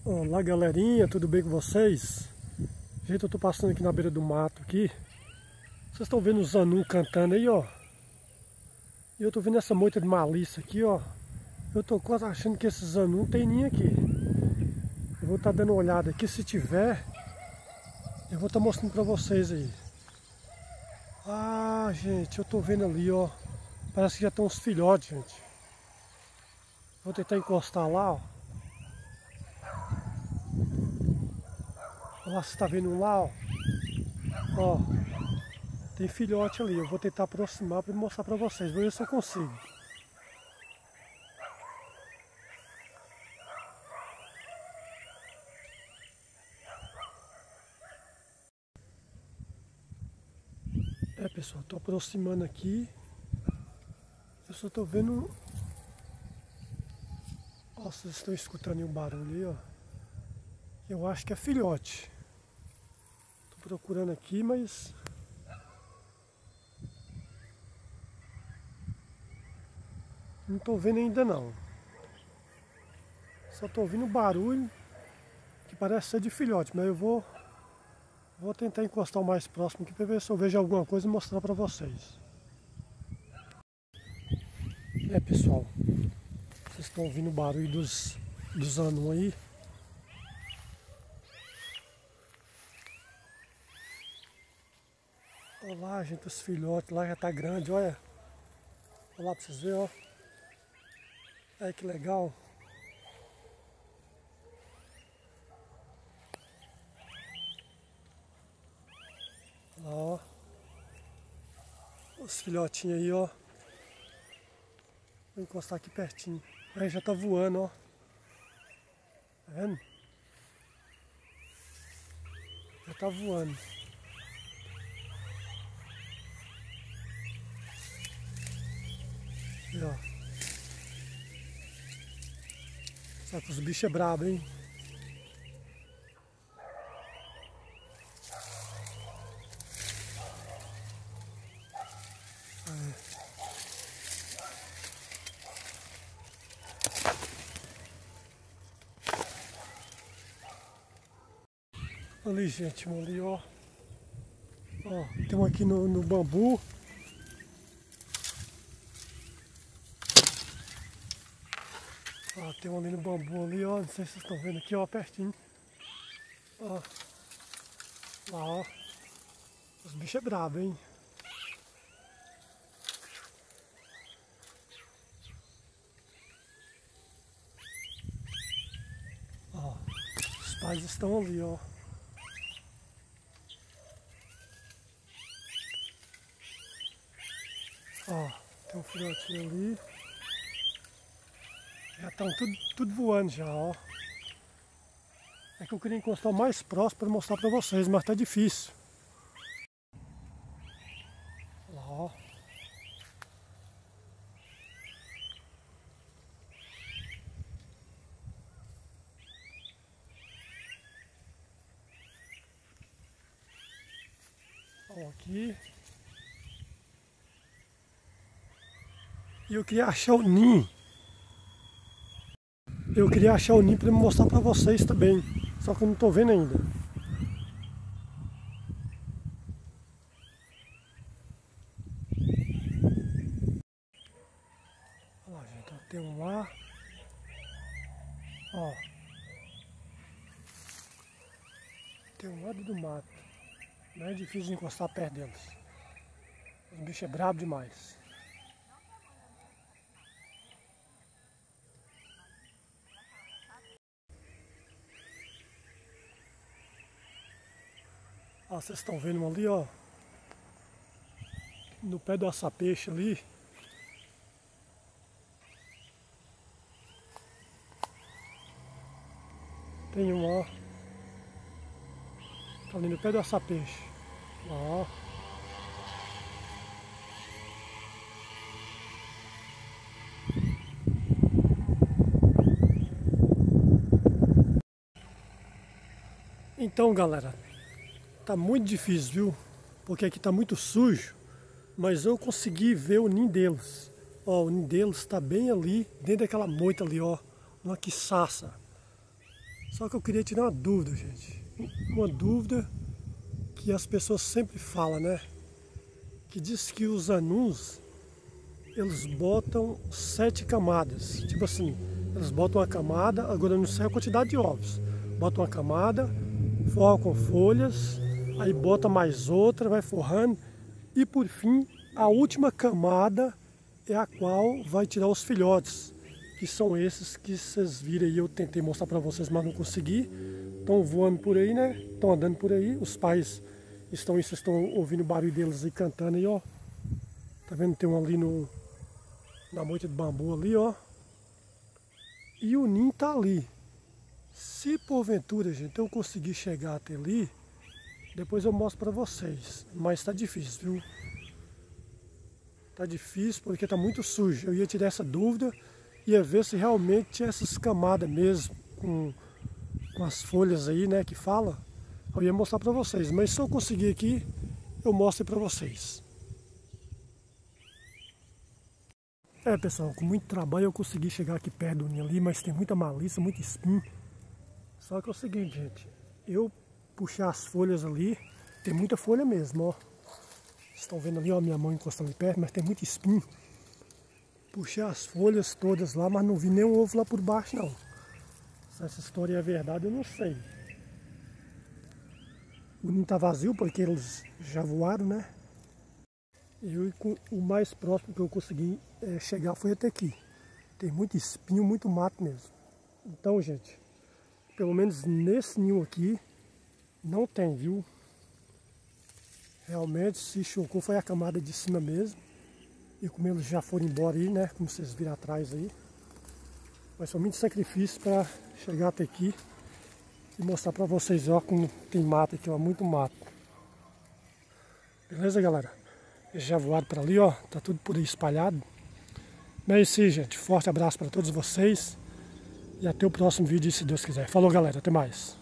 Olá galerinha, tudo bem com vocês? Gente, eu tô passando aqui na beira do mato aqui. Vocês estão vendo os anus cantando aí, ó. E eu tô vendo essa moita de malícia aqui, ó. Eu tô quase achando que esses anus tem ninho aqui. Eu vou estar dando uma olhada aqui, se tiver, eu vou estar mostrando pra vocês aí. Ah, gente, eu tô vendo ali, ó. Parece que já tem uns filhotes, gente. Vou tentar encostar lá, ó. Olha lá, você tá vendo um lá, ó. Ó, tem filhote ali. Eu vou tentar aproximar para mostrar para vocês. Vou ver se eu consigo. Pessoal, tô aproximando aqui. Eu só tô vendo. Ó, vocês estão escutando aí um barulho aí, ó. Eu acho que é filhote. Tô procurando aqui, mas não tô vendo ainda não. Só tô ouvindo barulho que parece ser de filhote, mas eu vou tentar encostar o mais próximo aqui para ver se eu vejo alguma coisa e mostrar para vocês. Pessoal, vocês estão ouvindo o barulho dos anus aí. Olha lá, gente, os filhotes lá já tá grande, olha. Olha lá pra vocês verem, ó. Olha que legal. Olha lá, ó. Os filhotinhos aí, ó. Vou encostar aqui pertinho. Aí já tá voando, ó. Tá vendo? Já tá voando. E, ó. Só que os bichos é brabo, hein? Ali, gente, um ali, ó. Ó, tem um aqui no bambu. Ó, tem um ali no bambu ali, ó. Não sei se vocês estão vendo aqui, ó, pertinho. Ó. Lá, ó. Os bichos é brabo, hein? Ó. Os pais estão ali, ó. Ó, tem um filhotinho ali. Já estão tudo voando já, ó. É que eu queria encostar o mais próximo para mostrar para vocês, mas tá difícil. Lá, ó. Ó, aqui. E eu queria achar o ninho. Eu queria achar o ninho para mostrar para vocês também. Só que eu não estou vendo ainda. Olha lá, gente. Tem um lá. Ó. Tem um lado do mato. Não é difícil de encostar perto deles. Os bichos é brabo demais. Ó, vocês estão vendo ali, ó. No pé do açapeixe ali. Tem um, ó. Tá ali no pé do açapeixe. Ó. Então, galera, tá muito difícil, viu? Porque aqui tá muito sujo. Mas eu consegui ver o ninho deles. Ó, o ninho deles tá bem ali, dentro daquela moita ali, ó. Uma quiçaça. Só que eu queria tirar uma dúvida, gente. Uma dúvida que as pessoas sempre falam, né? Que diz que os anuns, eles botam 7 camadas. Tipo assim, eles botam uma camada, agora não sei a quantidade de ovos. Botam uma camada, forram com folhas, aí bota mais outra, vai forrando. E por fim, a última camada é a qual vai tirar os filhotes. Que são esses que vocês viram aí, eu tentei mostrar para vocês, mas não consegui. Estão voando por aí, né? Estão andando por aí. Os pais vocês estão ouvindo o barulho deles aí cantando aí, ó. Tá vendo? Tem um ali na moita de bambu ali, ó. E o ninho tá ali. Se porventura, gente, eu conseguir chegar até ali, depois eu mostro para vocês. Mas tá difícil, viu? Tá difícil porque tá muito sujo. Eu ia tirar essa dúvida, ia ver se realmente tinha essas camadas mesmo, com as folhas aí, né, que fala. Eu ia mostrar para vocês, mas se eu conseguir aqui, eu mostro para vocês. Pessoal, com muito trabalho eu consegui chegar aqui perto do ninho ali, mas tem muita malícia, muito espinho. Só que é o seguinte, gente, eu puxar as folhas ali, tem muita folha mesmo, ó. Vocês estão vendo ali, ó, minha mão encostando ali perto, mas tem muito espinho. Puxei as folhas todas lá, mas não vi nenhum ovo lá por baixo, não. Se essa história é verdade, eu não sei. O ninho tá vazio porque eles já voaram, né? E o mais próximo que eu consegui chegar foi até aqui. Tem muito espinho, muito mato mesmo. Então, gente, pelo menos nesse ninho aqui, não tem, viu? Realmente, se chocou foi a camada de cima mesmo. E como eles já foram embora aí, né? Como vocês viram atrás aí. Mas foi muito sacrifício para chegar até aqui. E mostrar para vocês, ó, como tem mato aqui, ó, muito mato. Beleza, galera? Eles já voaram para ali, ó, tá tudo por aí espalhado. Mas é isso aí, gente. Forte abraço para todos vocês. E até o próximo vídeo, se Deus quiser. Falou, galera. Até mais.